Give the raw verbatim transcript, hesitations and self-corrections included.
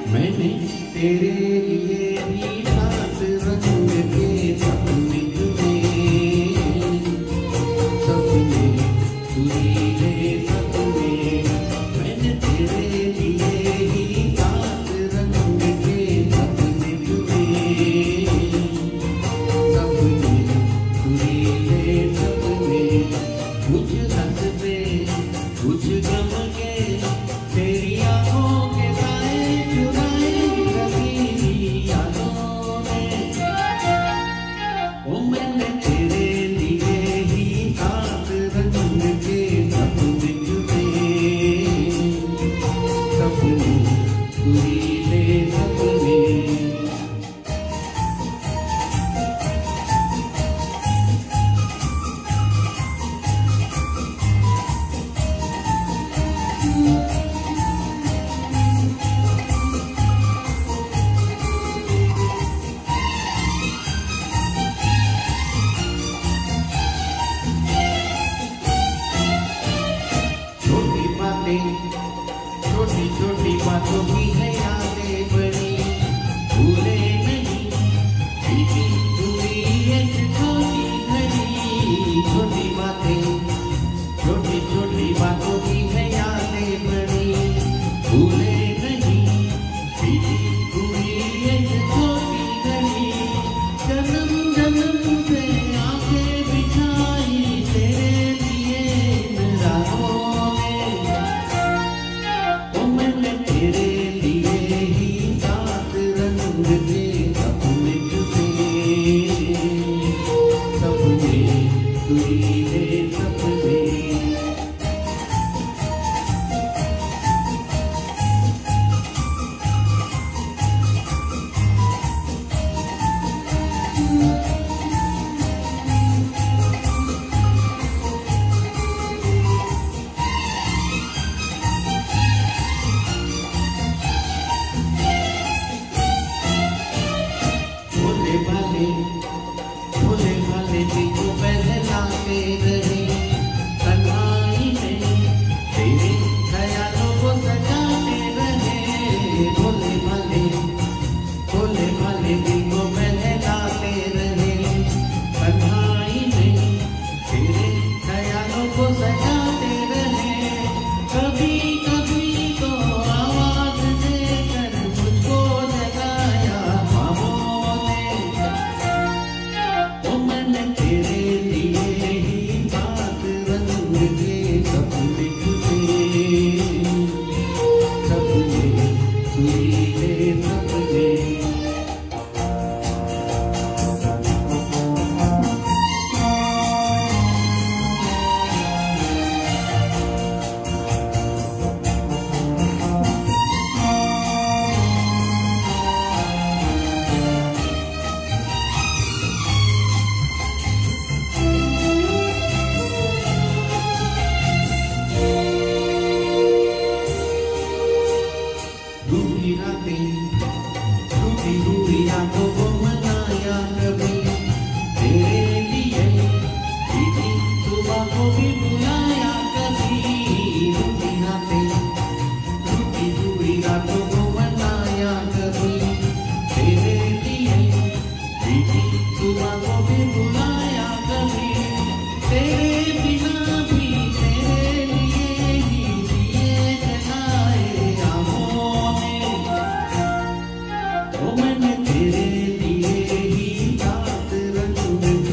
मैंने तेरे लिए भी सात रंग के सपने चुने, सपने सुरीले सपने। मैंने तेरे लिए ही सात रंग के सपने चुने, सपने सुरीले सपने। कुछ हंसते कुछ गम के, तेरी आँखों के साए चुराए कभी यादों में। ओ मैंने तेरे लिए ही सात रंग के सपने चुने, सपने सुरीले सपने। छोटी छोटी बातों की है यादें बड़ी, भूले नहीं बीती पूरी एक छोटी घड़ी। छोटी बातें छोटी छोटी बातों की है यादें बड़ी, भूले नहीं बीती पूरी एक छोटी घड़ी। जन्म जन्म से आंखें बिछाई तेरे लिए राहों में। मैंने तेरे लिए ही सात रंग के सपने चुने, सपने सुरीले सपने। भोले भाले दिल को बहलाते रहे, तन्हाई में तेरे ख्यालों को सजाते रहे। भोले भाले भोले भाले दिल को बहलाते रहे, तन्हाई में तेरे ख्यालों को सजाते रहे। कभी कभी तो आवाज देकर मुझको जगाया ख्वाबों ने। मैंने तेरे लिए ही सात रंग के सपने चुने, सपने सुरीले सपने। रूठी रातें रूठी रूठी रातों को मनाया कभी तेरे लिए, बीती सुबह को भी बुलाया कभी। रूठी रातें रूठी रूठी रातों को मनाया कभी तेरे लिए, बीती सुबह को भी बुलाया कभी। तेरे बिना भी तेरे लिए ही दिए जलाए आँखों में। मैंने तेरे लिए ही सात रंग